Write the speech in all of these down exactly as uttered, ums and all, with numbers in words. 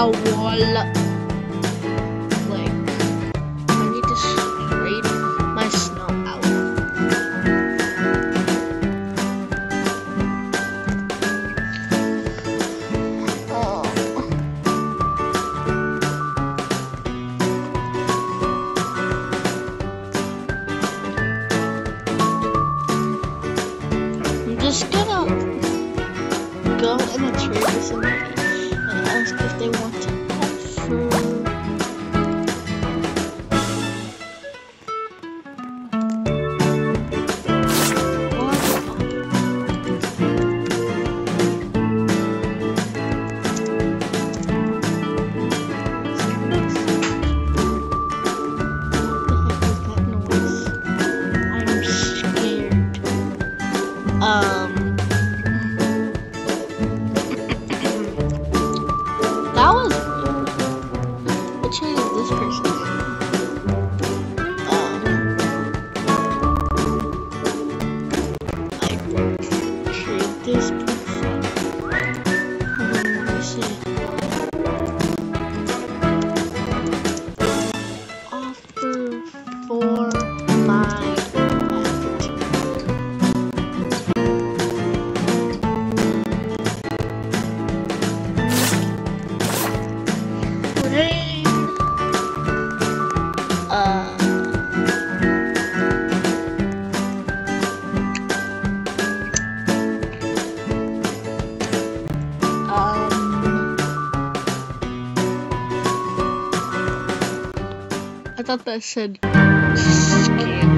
owl. Like, I need to trade my snow owl. Oh. I'm just gonna go in a trade with somebody and ask if they want to offer. Um, that was weird. What trade is this person? Um, I trade this person. Um, let me see. Offer for my I thought that said scam.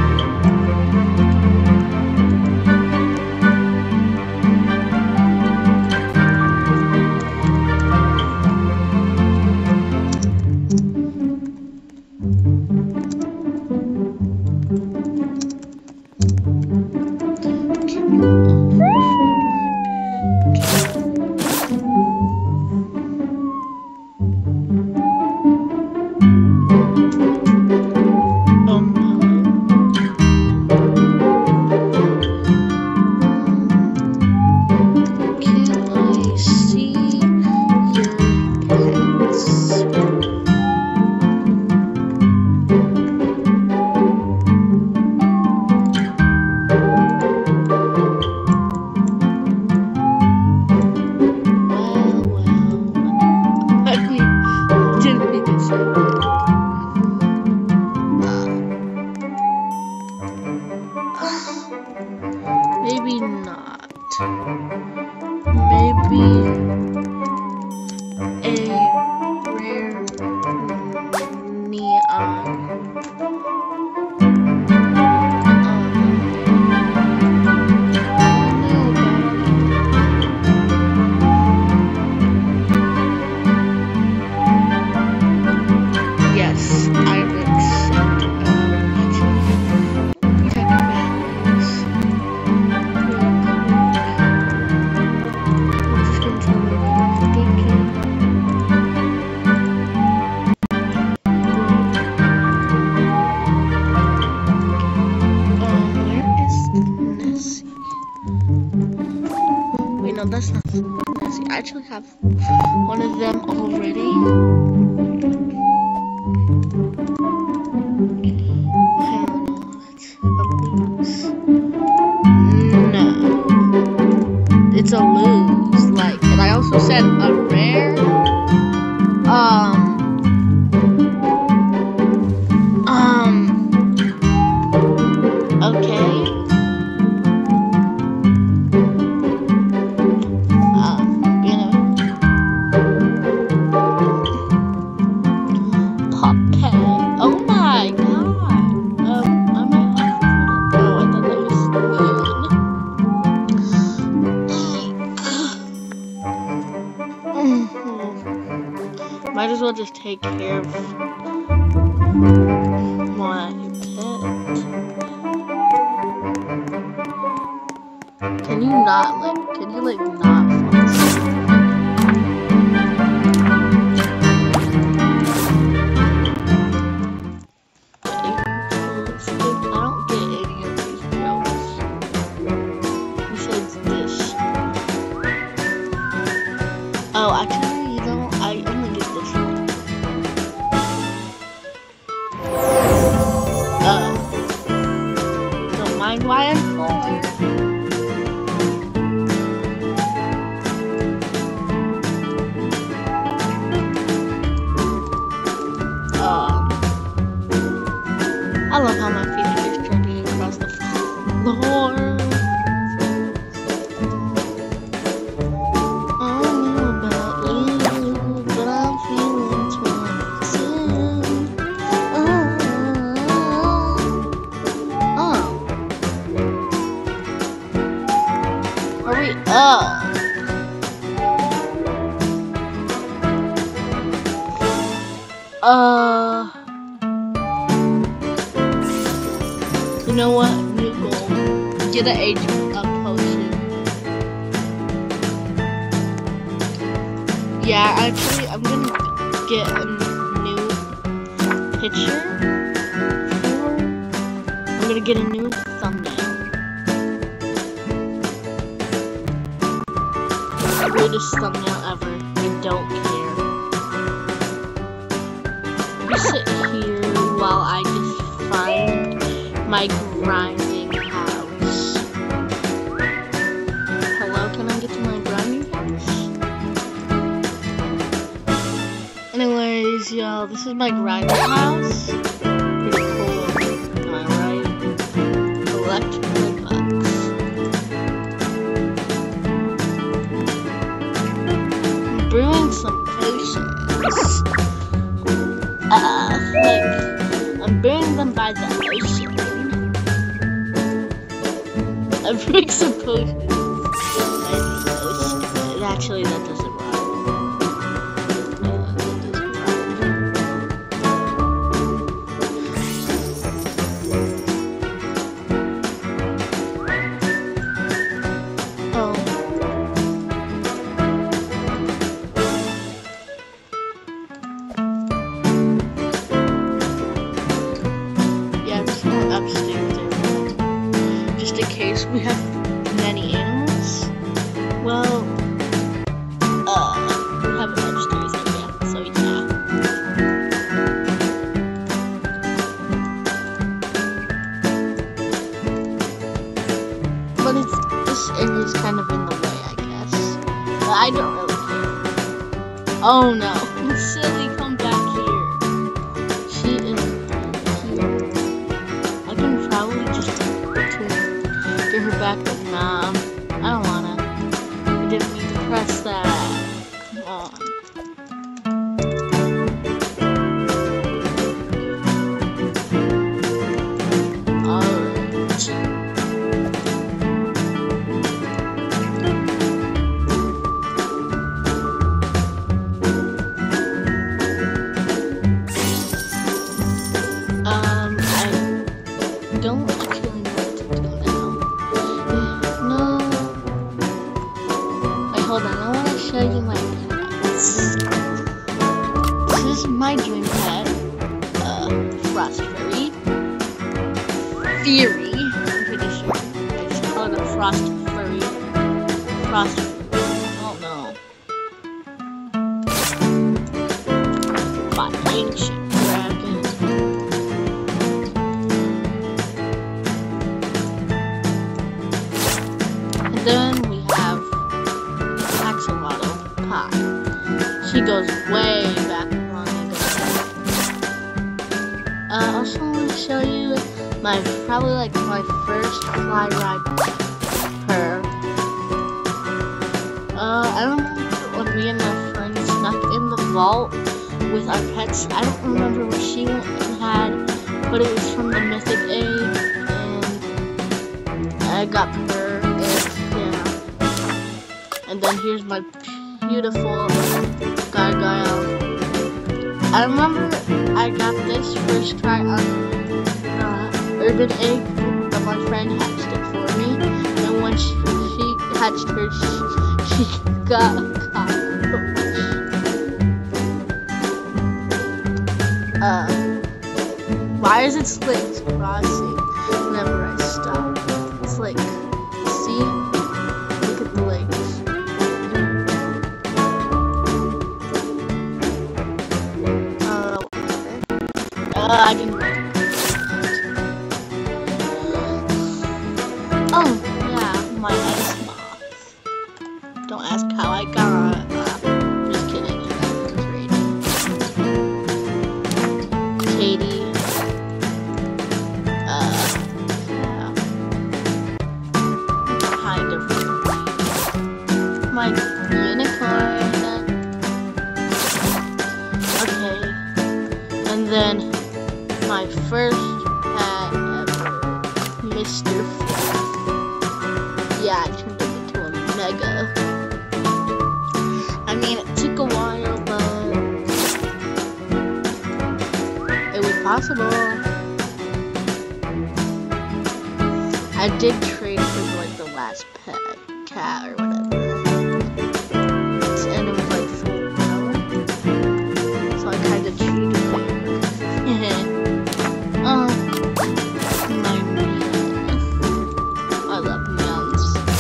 Maybe not. Maybe a rare neon. Yes, I accept. No, that's not Nessie. I actually have one of them already. Hell no, that's a lose. No, it's a lose. Like, and I also said a rare. Um. Um. Okay. Might as well just take care of my pet. Can you not like? Can you like not fall asleep? I don't get any of these bells besides this. Oh, actually, you know, I only mind why I'm poor. Um, I love how my feet are just dragging across the floor. Oh. Uh. You know what? New goal. Get an age up potion. Yeah, actually, I'm gonna get a new picture. I'm gonna get a new thumbnail. Weirdest thumbnail ever. I don't care. You sit here while I just find my grinding house. Hello, can I get to my grinding house? Anyways, y'all, this is my grinding house. Pretty cool. Am I right? Collect my bucks. Brewing some potions. Uh, like, I'm brewing them by the ocean. I'm brewing some potions by the ocean. Actually, that doesn't rhyme. Uh, that doesn't rhyme. Oh. Upstairs there, just in case we have many animals. Well, uh, we have it upstairs area, so yeah. But it's, this area's kind of in the way, I guess. But I don't really care. Oh no, silly, come back here. She is. Probably just get her back, but nah, I don't wanna. I didn't mean to press that. Come on. Alright. Um, I don't actually know what to do now. No. Wait, hold on. I want to show you my pets. This is my dream pet. Uh, Frost Furry. Fury. I'm pretty sure. I just call it a Frost Furry. Frost Furry. Oh no. Fine. Ancient dragon. Then we have Axolotl Pie. She goes way back long ago. Uh, I also want to show you my, probably like my first fly ride with her. Uh, I remember when me and my friends snuck in the vault with our pets. I don't remember what she had, but it was from the Mythic Age, and I got her. And then here's my beautiful gargoyle. I remember I got this first try on uh, Urban Egg, but my friend hatched it for me. And when she, she hatched her, she, she got a cockroach. Uh, why is it Slink's crossing whenever I stop? It's like, see? Look at the legs. Uh, I didn't like it. Oh, yeah, my ice moth. Don't ask how I got. Uh, just kidding. It's great. Katie. Uh, yeah. Kind of. My unicorn. Okay. And then my first pet ever, Mister Fluff. Yeah, I turned him into a mega. I mean, it took a while, but it was possible. I did trade for like the last pet cat or whatever, and it was like full power, so I kind of cheated there. Oh, my meow. I love meows.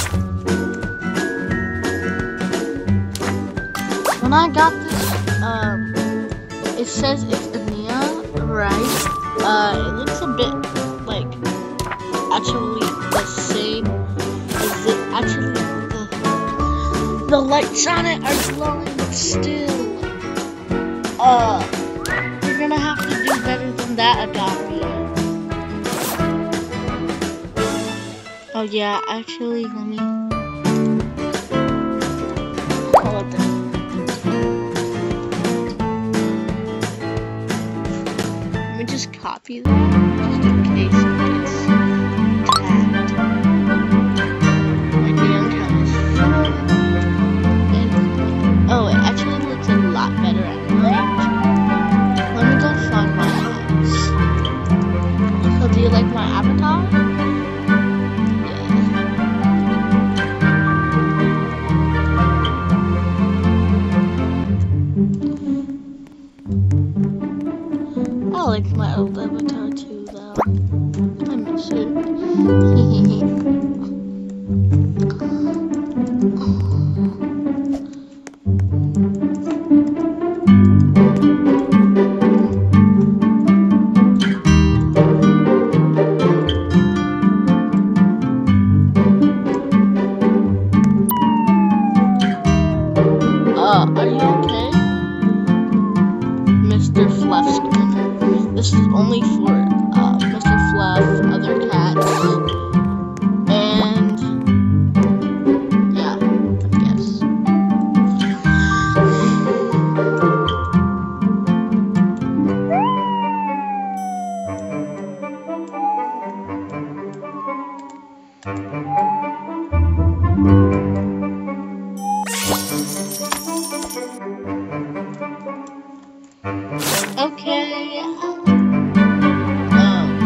When I got this, um, it says it's a Nia, right? Uh, it looks a bit like actually the same as it actually the the lights on it are glowing, but still, uh, you're gonna have to do better than that, Adopt-Me. Oh yeah, actually, let me. Hold on. Let me just copy that, just in case it gets tagged. My damn account is full. And oh, it actually looks a lot better at night. Let me go find my house. So, do you like my avatar? I like my old avatar too, though. I miss it. Uh, are you okay? Mister Fluff Screamer. This is only for uh, Mister Fluff, other cats, and yeah, I guess. Okay. Um.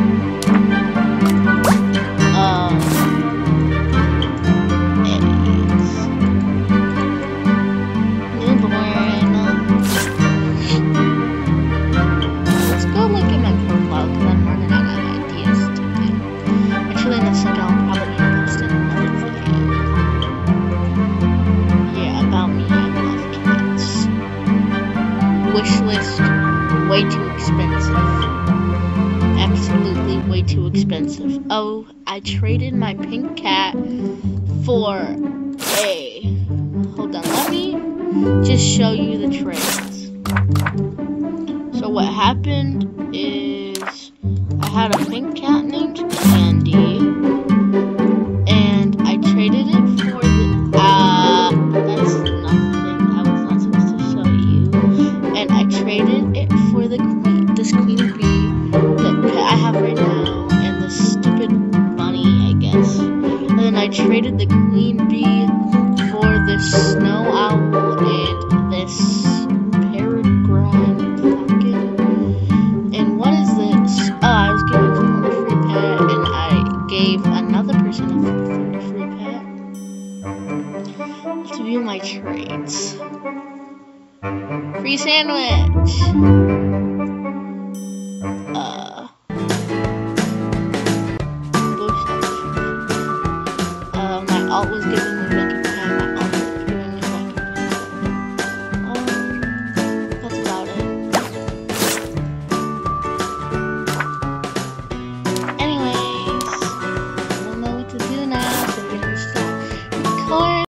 Um. Eggs. Newborn. Let's go look at my profile because I'm running out of ideas to do. Actually, in a second, I'll probably post another video. Yeah, about me. I love cats. Wish list. Way too expensive. Absolutely way too expensive. Oh, I traded my pink cat for a... Hold on, let me just show you the trades. So what happened is I had a pink cat named Candy, and I traded it for the... Uh, that's nothing. I was not supposed to show you. And I traded it for the queen, this queen bee that I have right now, and this stupid bunny, I guess. And then I traded the queen bee for this snow owl and this peregrine falcon. And what is this? Oh, I was giving someone a free pet, and I gave another person a free pet. Let's view my trades. Free sandwich. Uh. Bush. Uh, my alt was giving me like a pet. My alt was giving me like a pet. Um, that's about it. Anyways, I don't know what to do now. Bye.